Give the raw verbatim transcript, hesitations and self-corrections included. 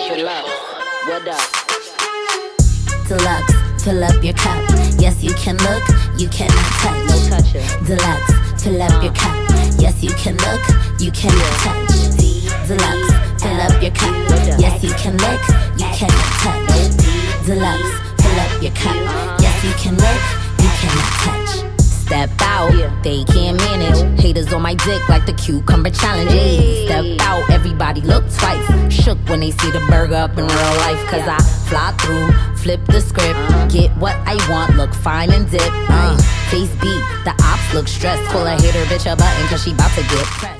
Deluxe, what up? Deluxe, fill up your cup. Yes, you can look, you cannot touch. No touching. Deluxe, fill up your cup. Yes, you can look, you cannot touch. Deluxe, fill up your cup. Yes, you can look, you cannot touch. Deluxe, fill up your cup. Yes, you can look, you cannot touch. Step out, they can't manage. Haters on my dick like the cucumber challenge. Ay, step out, everybody look twice. Shook when they see the burger up in real life. Cause I fly through, flip the script, get what I want, look fine and dip. uh, Face beat, the ops look stressed. Pull a hater bitch a button cause she bout to get pressed.